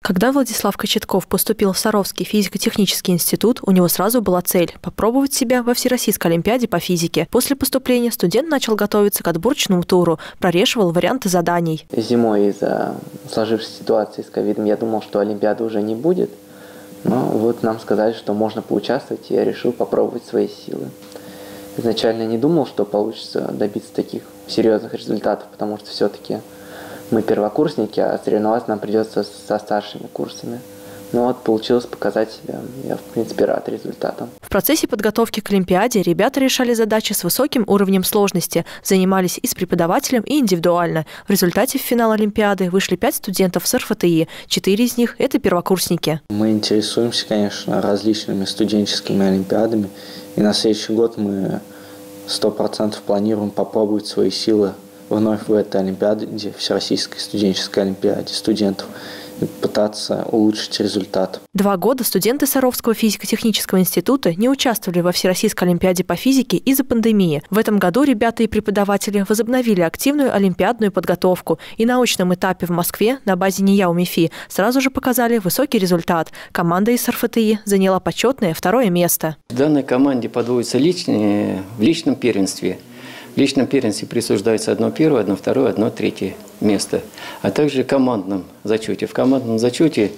Когда Владислав Кочетков поступил в Саровский физико-технический институт, у него сразу была цель – попробовать себя во Всероссийской олимпиаде по физике. После поступления студент начал готовиться к отборочному туру, прорешивал варианты заданий. Зимой из-за сложившейся ситуации с ковидом я думал, что олимпиады уже не будет. Но вот нам сказали, что можно поучаствовать, и я решил попробовать свои силы. Изначально не думал, что получится добиться таких серьезных результатов, потому что все-таки мы первокурсники, а соревноваться нам придется со старшими курсами. Но вот получилось показать себя. Я, в принципе, рад результатам. В процессе подготовки к Олимпиаде ребята решали задачи с высоким уровнем сложности, занимались и с преподавателем, и индивидуально. В результате в финал Олимпиады вышли 5 студентов с РФТИ. 4 из них – это первокурсники. Мы интересуемся, конечно, различными студенческими олимпиадами. И на следующий год мы 100% планируем попробовать свои силы вновь в этой олимпиаде, Всероссийской студенческой олимпиаде студентов, и пытаться улучшить результат. 2 года студенты Саровского физико-технического института не участвовали во Всероссийской олимпиаде по физике из-за пандемии. В этом году ребята и преподаватели возобновили активную олимпиадную подготовку и на очном этапе в Москве на базе НИЯ УМИФИ сразу же показали высокий результат. Команда из РФТИ заняла почетное 2-е место. В данной команде подводятся в личном первенстве. В личном первенстве присуждается 1 первое, 1 второе, 1 третье место. А также в командном зачете. В командном зачете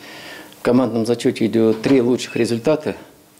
идут 3 лучших результата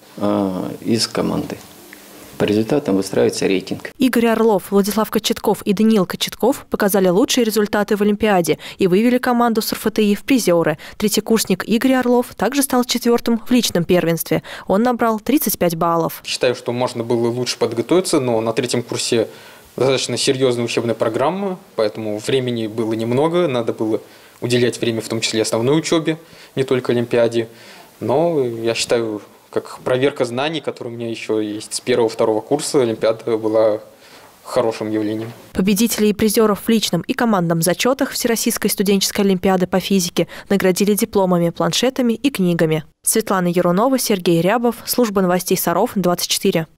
из команды. По результатам выстраивается рейтинг. Игорь Орлов, Владислав Кочетков и Даниил Кочетков показали лучшие результаты в Олимпиаде и вывели команду с РФТИ в призеры. Третьекурсник Игорь Орлов также стал 4-м в личном первенстве. Он набрал 35 баллов. Считаю, что можно было лучше подготовиться, но на 3-м курсе достаточно серьезная учебная программа, поэтому времени было немного, надо было уделять время в том числе основной учебе, не только Олимпиаде. Но я считаю, как проверка знаний, которая у меня еще есть с 1-2 курса, Олимпиада была хорошим явлением. Победителей и призеров в личном и командном зачетах Всероссийской студенческой олимпиады по физике наградили дипломами, планшетами и книгами. Светлана Ярунова, Сергей Рябов, служба новостей Саров, 24.